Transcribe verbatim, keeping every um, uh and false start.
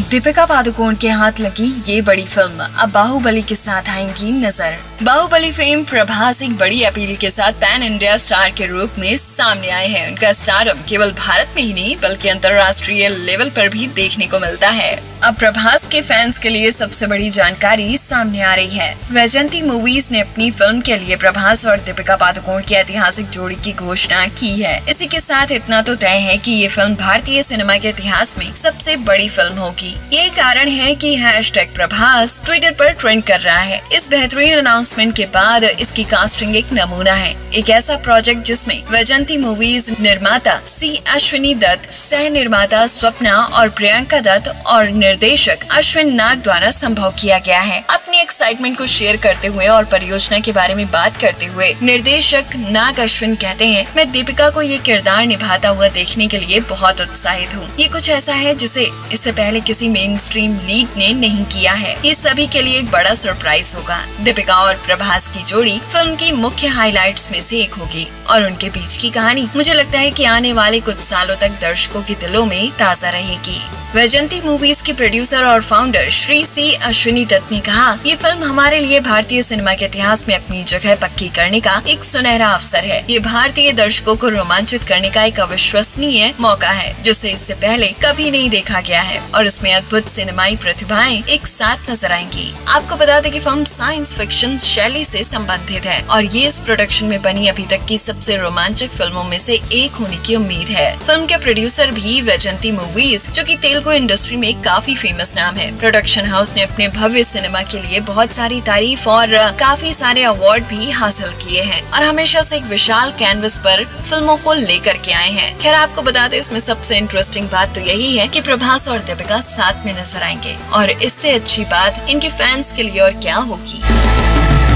दीपिका पादुकोण के हाथ लगी ये बड़ी फिल्म अब बाहुबली के साथ आएंगी नजर। बाहुबली फेम प्रभास एक बड़ी अपील के साथ पैन इंडिया स्टार के रूप में सामने आए हैं। उनका स्टारडम केवल भारत में ही नहीं बल्कि अंतर्राष्ट्रीय लेवल पर भी देखने को मिलता है। अब प्रभास के फैंस के लिए सबसे बड़ी जानकारी सामने आ रही है। वैजयंती मूवीज ने अपनी फिल्म के लिए प्रभास और दीपिका पादुकोण की ऐतिहासिक जोड़ी की घोषणा की है। इसी के साथ इतना तो तय है कि ये फिल्म भारतीय सिनेमा के इतिहास में सबसे बड़ी फिल्म होगी। ये कारण है कि हैशटैग प्रभास ट्विटर पर ट्रेंड कर रहा है। इस बेहतरीन अनाउंसमेंट के बाद इसकी कास्टिंग एक नमूना है। एक ऐसा प्रोजेक्ट जिसमें वैजयंती मूवीज निर्माता सी अश्विनी दत्त, सह निर्माता स्वप्ना और प्रियंका दत्त और निर्देशक अश्विन नाग द्वारा संभव किया गया है। अपनी एक्साइटमेंट को शेयर करते हुए और परियोजना के बारे में बात करते हुए निर्देशक नाग अश्विन कहते हैं, मैं दीपिका को ये किरदार निभाता हुआ देखने के लिए बहुत उत्साहित हूँ। ये कुछ ऐसा है जिसे इससे पहले किसी मेन स्ट्रीम लीड ने नहीं किया है। ये सभी के लिए एक बड़ा सरप्राइज होगा। दीपिका और प्रभास की जोड़ी फिल्म की मुख्य हाइलाइट्स में से एक होगी और उनके बीच की कहानी मुझे लगता है कि आने वाले कुछ सालों तक दर्शकों के दिलों में ताज़ा रहेगी। वैजयंती मूवीज के प्रोड्यूसर और फाउंडर श्री सी अश्विनी दत्त ने कहा, ये फिल्म हमारे लिए भारतीय सिनेमा के इतिहास में अपनी जगह पक्की करने का एक सुनहरा अवसर है। ये भारतीय दर्शकों को रोमांचित करने का एक अविश्वसनीय मौका है जिसे इससे पहले कभी नहीं देखा गया है और इसमें अद्भुत सिनेमाई प्रतिभाएं एक साथ नजर आएंगी। आपको बता दें कि फिल्म साइंस फिक्शन शैली से संबंधित है और ये इस प्रोडक्शन में बनी अभी तक की सबसे रोमांचक फिल्मों में से एक होने की उम्मीद है। फिल्म के प्रोड्यूसर भी वैजयंती मूवीज, जो कि तेलुगु इंडस्ट्री में काफी फेमस नाम है। प्रोडक्शन हाउस ने अपने भव्य सिनेमा के लिए बहुत सारी तारीफ और काफी सारे अवार्ड भी हासिल किए हैं और हमेशा से एक विशाल कैनवस पर फिल्मों को लेकर के आए हैं। खैर, आपको बता दें इसमें सबसे इंटरेस्टिंग बात तो यही है कि प्रभास और दीपिका साथ में नजर आएंगे और इससे अच्छी बात इनके फैंस के लिए और क्या होगी।